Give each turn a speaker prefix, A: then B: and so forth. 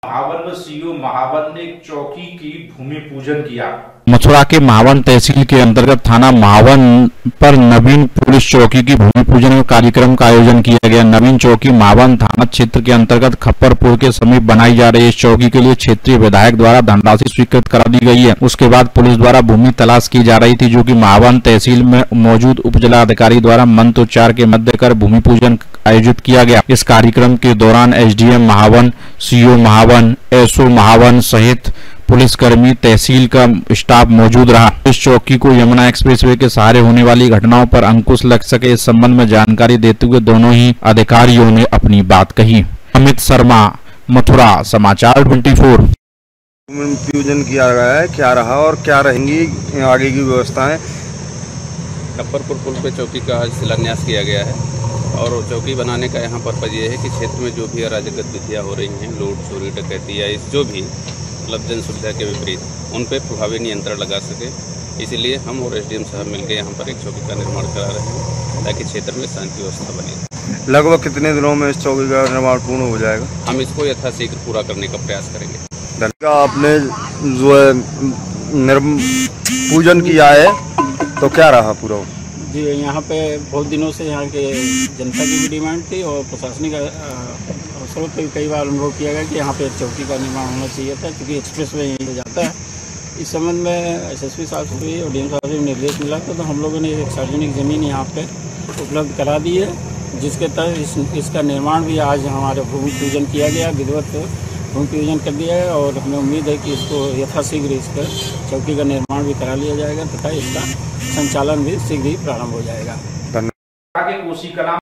A: Mahavan CO Mahavan ने चौकी की भूमि पूजन किया।
B: मथुरा के महावन तहसील के अंतर्गत थाना महावन पर नवीन पुलिस चौकी की भूमि पूजन कार्यक्रम का आयोजन किया गया। नवीन चौकी महावन थाना क्षेत्र के अंतर्गत खप्परपुर के समीप बनाई जा रही इस चौकी के लिए क्षेत्रीय विधायक द्वारा धनराशि स्वीकृत करा दी गई है। उसके बाद पुलिस द्वारा भूमि तलाश की जा रही थी, जो कि महावन तहसील में मौजूद उप जिलाधिकारी द्वारा मंत्रोच्चार के मध्य कर भूमि पूजन आयोजित किया गया। इस कार्यक्रम के दौरान SDM Mahavan, CO Mahavan, SO Mahavan सहित पुलिसकर्मी, तहसील का स्टाफ मौजूद रहा। इस चौकी को यमुना एक्सप्रेसवे के सहारे होने वाली घटनाओं पर अंकुश लग सके, इस संबंध में जानकारी देते हुए दोनों ही अधिकारियों ने अपनी बात कही। अमित शर्मा, मथुरा, समाचार 24।
C: पूजन किया गया है, क्या रहा और क्या रहेंगी आगे की व्यवस्थाएं?
D: खप्परपुर पुल पे चौकी का आज शिलान्यास किया गया है और चौकी बनाने का यहाँ पर्पज ये है कि क्षेत्र में जो भी अराजक गतिविधियाँ हो रही हैं, लूट, चोरी, डकैती या इस जो भी मतलब जन सुविधा के विपरीत, उन पर प्रभावी नियंत्रण लगा सके। इसीलिए हम और एसडीएम साहब मिलकर यहाँ पर एक चौकी का निर्माण करा रहे हैं ताकि क्षेत्र में शांति व्यवस्था बने।
C: लगभग कितने दिनों में इस चौकी का निर्माण पूर्ण हो जाएगा?
D: हम इसको यथाशीघ्र पूरा करने का प्रयास करेंगे।
C: आपने जो है पूजन किया है तो क्या रहा पूरा?
E: जी, यहाँ पे बहुत दिनों से यहाँ के जनता की भी डिमांड थी और प्रशासनिक अवसरों पर कई बार अनुभव किया गया कि यहाँ पे चौकी का निर्माण होना चाहिए था, क्योंकि एक्सप्रेसवे यहीं से जाता है। इस संबंध में एसएसपी साहब से भी और डीएम साहब से निर्देश मिला था, तो हम लोगों ने एक सार्वजनिक ज़मीन यहाँ पे उपलब्ध करा दी है, जिसके तहत इसका निर्माण भी आज हमारे भूमि पूजन किया गया, विधिवत भूमि पूजन कर दिया है और हमें उम्मीद है कि इसको यथाशीघ्र इसका चौकी का निर्माण भी करा लिया जाएगा तथा इसका संचालन भी शीघ्र ही प्रारंभ हो जाएगा।
A: धन्यवाद।